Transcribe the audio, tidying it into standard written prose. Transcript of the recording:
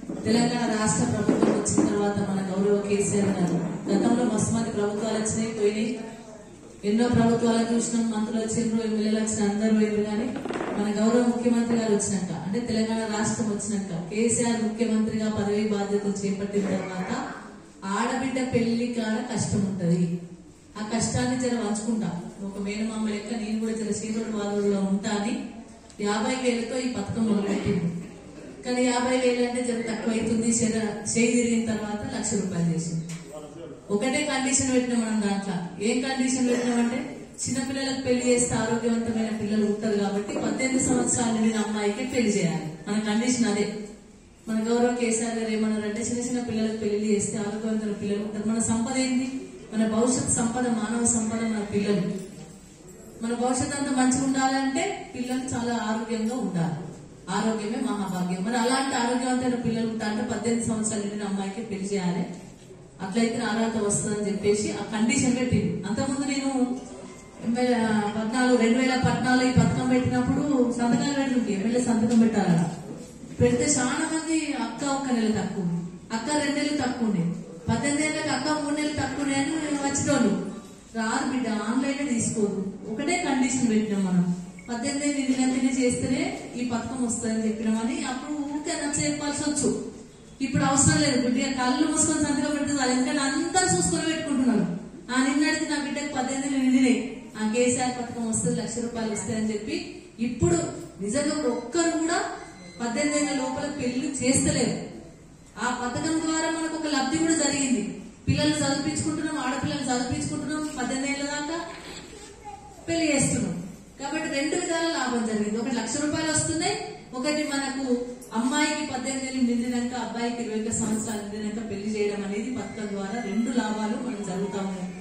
తెలంగాణ రాష్ట్ర ప్రభుత్వం వచ్చిన తర్వాత మన గౌరవ కేసీఆర్ గారు గతంలో మస్తు మంది ప్రభుత్వాలు వచ్చినాయి పోయినాయి, ఎన్నో ప్రభుత్వాలు చూసినాం, మంత్రులు వచ్చిండ్రు, ఎమ్మెల్యేలు వచ్చిన అందరూ వేరు. కానీ మన గౌరవ ముఖ్యమంత్రి గారు వచ్చినాక అంటే తెలంగాణ రాష్ట్రం వచ్చినాక కేసీఆర్ ముఖ్యమంత్రిగా పదవి బాధ్యతలు చేపట్టిన తర్వాత ఆడబిడ్డ పెళ్లి కాడ కష్టం ఉంటది. ఆ కష్టాన్ని జర వంచుకుంటా, ఒక మేనమామ లెక్క నేను కూడా జర శ్రీరోడ్ వాదూరులో ఉంటా అని 50,000తో ఈ పథకం మొదలుపెట్టింది. కానీ 50,000 అంటే జర తక్కువ అవుతుంది, చేయి తిరిగిన తర్వాత 1,00,000 రూపాయలు చేసింది. ఒకటే కండిషన్ పెట్టినాం మనం. దాంట్లో ఏం కండిషన్ పెట్టినామంటే చిన్నపిల్లలకు పెళ్లి చేస్తే ఆరోగ్యవంతమైన పిల్లలు ఉంటారు కాబట్టి 18 సంవత్సరాల నిండిన అమ్మాయికి పెళ్లి చేయాలి. మన కండిషన్ అదే. మన గౌరవ కేసీఆర్ గారు ఏమన్నారంటే చిన్న చిన్న పిల్లలకు పెళ్లి చేస్తే ఆరోగ్యవంతమైన పిల్లలు ఉంటారు. మన సంపద ఏంటి? మన భవిష్యత్ సంపద, మానవ సంపద మన పిల్లలు. మన భవిష్యత్ అంతా మంచిగా ఉండాలంటే పిల్లలు చాలా ఆరోగ్యంగా ఉండాలి. ఆరోగ్యమే మహాభాగ్యం. మరి అలాంటి ఆరోగ్యవంతమైన పిల్లలు ఉంటారంటే 18 సంవత్సరాల నిండిన అమ్మాయికి పెళ్లి చేయాలి, అట్లయితే అర్హత వస్తుందని చెప్పేసి ఆ కండిషన్ పెట్టింది. అంతకుముందు నేను 2014 ఈ పథకం పెట్టినప్పుడు సంతకాలు పెట్టుంటే ఎమ్మెల్యే సంతకం పెట్టాలట. పెడితే చాలా మంది అక్క 1 నెల తక్కువ, అక్క 2 నెలలు తక్కువ ఉండే, 18 ఏళ్ళకి అక్క 3 నెలలు తక్కువ అని వచ్చినోళ్ళు రాదు బిడ్డ, ఆన్లైన్ తీసుకోదు. ఒకటే కండిషన్ పెట్టినాం మనం, 18 ఏళ్ళు నిండినంతనే చేస్తేనే ఈ పథకం వస్తుందని చెప్పినామని. అప్పుడు ఊరికే నచ్చ చెప్పాల్సి వచ్చు. ఇప్పుడు అవసరం లేదు, బిడ్డ కళ్ళు మూసుకొని సంతకం పెడుతుంది. అది ఎందుకంటే అందరూ చూసుకొని పెట్టుకుంటున్నారు. నిన్నడికి నా బిడ్డకు 18 ఏళ్ళు నిండినాయి, ఆ కేసీఆర్ పథకం వస్తుంది, 1,00,000 రూపాయలు వస్తాయని చెప్పి ఇప్పుడు నిజంగా ఒక్కరు కూడా 18 ఏళ్ల లోపల పెళ్లి చేస్తలేరు. ఆ పథకం ద్వారా మనకు ఒక లబ్ధి కూడా జరిగింది. పిల్లలు చదివించుకుంటున్నాం, ఆడపిల్లలు చదివించుకుంటున్నాం, 18 ఏళ్ల దాకా పెళ్లి చేస్తున్నాం. కాబట్టి 2 విధాల లాభం జరిగింది. ఒకటి 1,00,000 రూపాయలు వస్తున్నాయి, ఒకటి మనకు అమ్మాయికి 18 ఏళ్ళు నిండినాక అబ్బాయికి 21 సంవత్సరాలు నిండినాక పెళ్లి చేయడం అనేది పథకం ద్వారా 2 లాభాలు మనం జరుగుతా ఉన్నాయి.